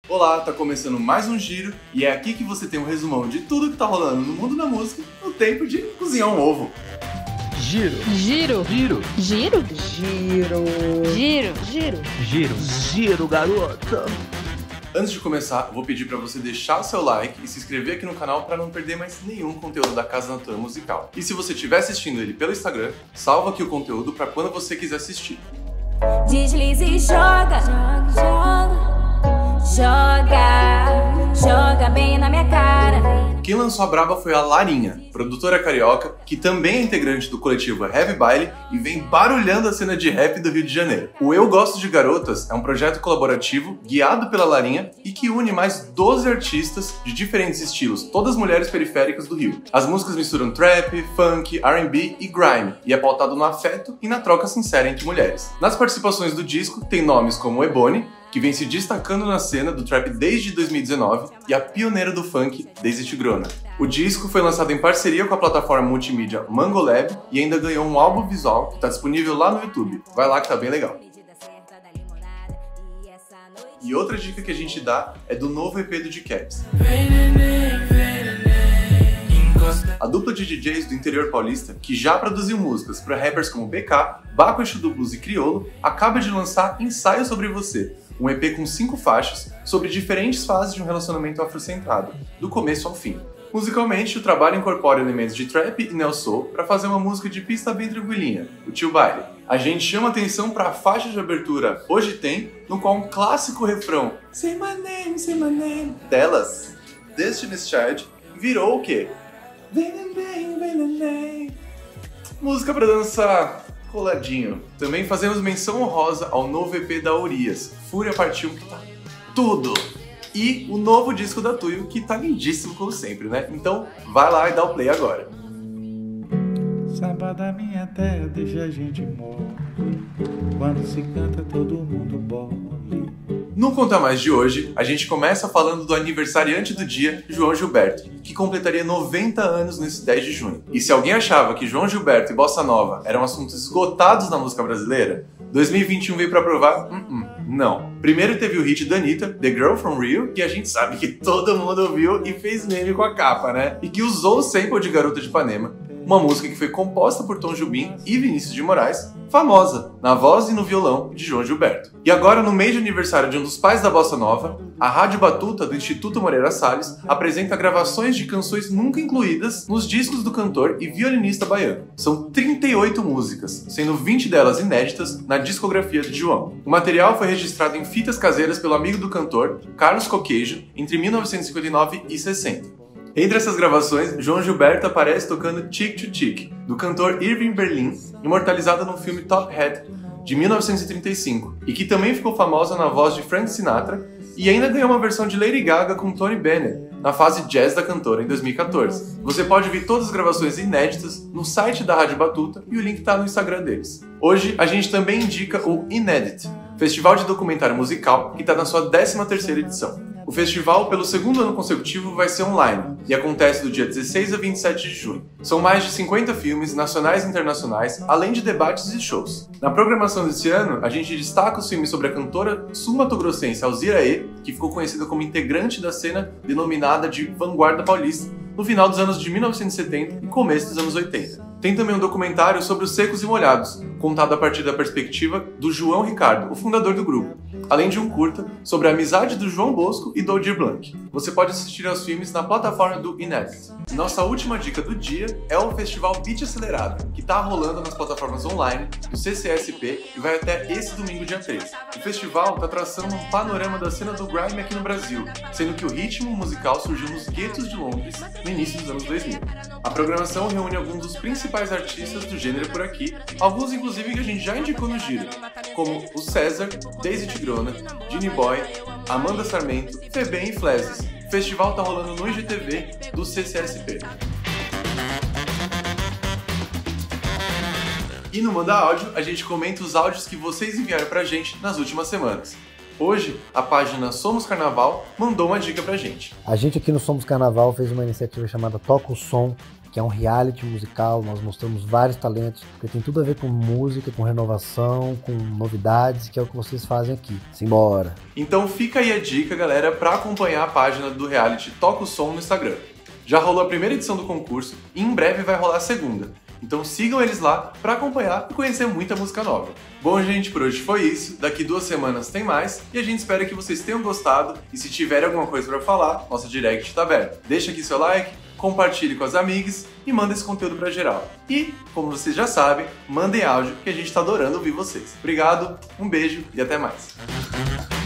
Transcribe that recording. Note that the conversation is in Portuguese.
Olá, tá começando mais um Giro e é aqui que você tem um resumão de tudo que tá rolando no mundo da música no tempo de cozinhar um ovo. Giro. Giro. Giro. Giro. Giro. Giro. Giro. Giro. Giro, garota. Antes de começar, eu vou pedir pra você deixar o seu like e se inscrever aqui no canal para não perder mais nenhum conteúdo da Casa Natan Musical. E se você estiver assistindo ele pelo Instagram, salva aqui o conteúdo para quando você quiser assistir. Deslize e joga, joga bem na minha cara. Quem lançou a braba foi a Larinha, produtora carioca, que também é integrante do coletivo Heavy Baile e vem barulhando a cena de rap do Rio de Janeiro. O Eu Gosto de Garotas é um projeto colaborativo guiado pela Larinha e que une mais 12 artistas de diferentes estilos, todas mulheres periféricas do Rio. As músicas misturam trap, funk, R&B e grime, e é pautado no afeto e na troca sincera entre mulheres. Nas participações do disco tem nomes como Ebony, que vem se destacando na cena do trap desde 2019, e a pioneira do funk desde Tigrona. O disco foi lançado em parceria com a plataforma multimídia Mangolab e ainda ganhou um álbum visual que está disponível lá no YouTube. Vai lá que tá bem legal. E outra dica que a gente dá é do novo EP do D-Caps. A dupla de DJs do interior paulista, que já produziu músicas para rappers como BK, Baco Exu do Blues e Criolo, acaba de lançar Ensaio Sobre Você, um EP com 5 faixas sobre diferentes fases de um relacionamento afrocentrado, do começo ao fim. Musicalmente, o trabalho incorpora elementos de trap e neo soul para fazer uma música de pista bem tranquilinha, o Tio Baile. A gente chama atenção para a faixa de abertura Hoje Tem, no qual um clássico refrão Say my name delas, Destiny's Child, virou o quê? Música pra dançar coladinho. Também fazemos menção honrosa ao novo EP da Urias, Fúria Parte 1, que tá tudo! E o novo disco da Tuyo, que tá lindíssimo como sempre, né? Então vai lá e dá o play agora. Samba da minha terra deixa a gente mole. Quando se canta todo mundo bole. No Conta Mais de hoje, a gente começa falando do aniversariante do dia, João Gilberto, que completaria 90 anos nesse 10 de junho. E se alguém achava que João Gilberto e Bossa Nova eram assuntos esgotados na música brasileira, 2021 veio pra provar? Não. Primeiro teve o hit da Anitta, The Girl From Rio, que a gente sabe que todo mundo ouviu e fez meme com a capa, né? E que usou o sample de Garota de Ipanema, uma música que foi composta por Tom Jobim e Vinícius de Moraes, famosa, na voz e no violão de João Gilberto. E agora, no mês de aniversário de um dos pais da Bossa Nova, a Rádio Batuta do Instituto Moreira Salles apresenta gravações de canções nunca incluídas nos discos do cantor e violinista baiano. São 38 músicas, sendo 20 delas inéditas na discografia de João. O material foi registrado em fitas caseiras pelo amigo do cantor, Carlos Coqueijo, entre 1959 e 60. Entre essas gravações, João Gilberto aparece tocando Chick to Chick, do cantor Irving Berlin, imortalizada no filme Top Hat, de 1935, e que também ficou famosa na voz de Frank Sinatra, e ainda ganhou uma versão de Lady Gaga com Tony Bennett, na fase jazz da cantora, em 2014. Você pode ouvir todas as gravações inéditas no site da Rádio Batuta e o link está no Instagram deles. Hoje, a gente também indica o Inédit, festival de documentário musical, que está na sua 13ª edição. O festival, pelo segundo ano consecutivo, vai ser online e acontece do dia 16 a 27 de junho. São mais de 50 filmes, nacionais e internacionais, além de debates e shows. Na programação desse ano, a gente destaca os filmes sobre a cantora sul-mato-grossense Alzira E, que ficou conhecida como integrante da cena denominada de Vanguarda Paulista, no final dos anos de 1970 e começo dos anos 80. Tem também um documentário sobre os Secos e Molhados, contado a partir da perspectiva do João Ricardo, o fundador do grupo, além de um curta sobre a amizade do João Bosco e do Aldir Blanc. Você pode assistir aos filmes na plataforma do Inédit. Nossa última dica do dia é o Festival Beat Acelerado, que está rolando nas plataformas online do CCSP e vai até esse domingo, dia 3. O festival está traçando um panorama da cena do grime aqui no Brasil, sendo que o ritmo musical surgiu nos guetos de Londres no início dos anos 2000. A programação reúne alguns dos principais artistas do gênero por aqui, alguns inclusive que a gente já indicou no Giro, como o César, Daisy Tigrona, Ginny Boy, Amanda Sarmento, Febem e Fleses. O festival tá rolando no IGTV do CCSP. E no Manda Áudio, a gente comenta os áudios que vocês enviaram pra gente nas últimas semanas. Hoje, a página Somos Carnaval mandou uma dica pra gente. A gente aqui no Somos Carnaval fez uma iniciativa chamada Toca o Som, que é um reality musical, nós mostramos vários talentos, porque tem tudo a ver com música, com renovação, com novidades, que é o que vocês fazem aqui. Simbora! Então fica aí a dica, galera, para acompanhar a página do reality Toca o Som no Instagram. Já rolou a primeira edição do concurso e em breve vai rolar a segunda. Então sigam eles lá para acompanhar e conhecer muita música nova. Bom, gente, por hoje foi isso. Daqui 2 semanas tem mais e a gente espera que vocês tenham gostado. E se tiver alguma coisa para falar, nossa direct tá aberta. Deixa aqui seu like, compartilhe com as amigas e manda esse conteúdo para geral. E, como vocês já sabem, mandem áudio que a gente tá adorando ouvir vocês. Obrigado, um beijo e até mais.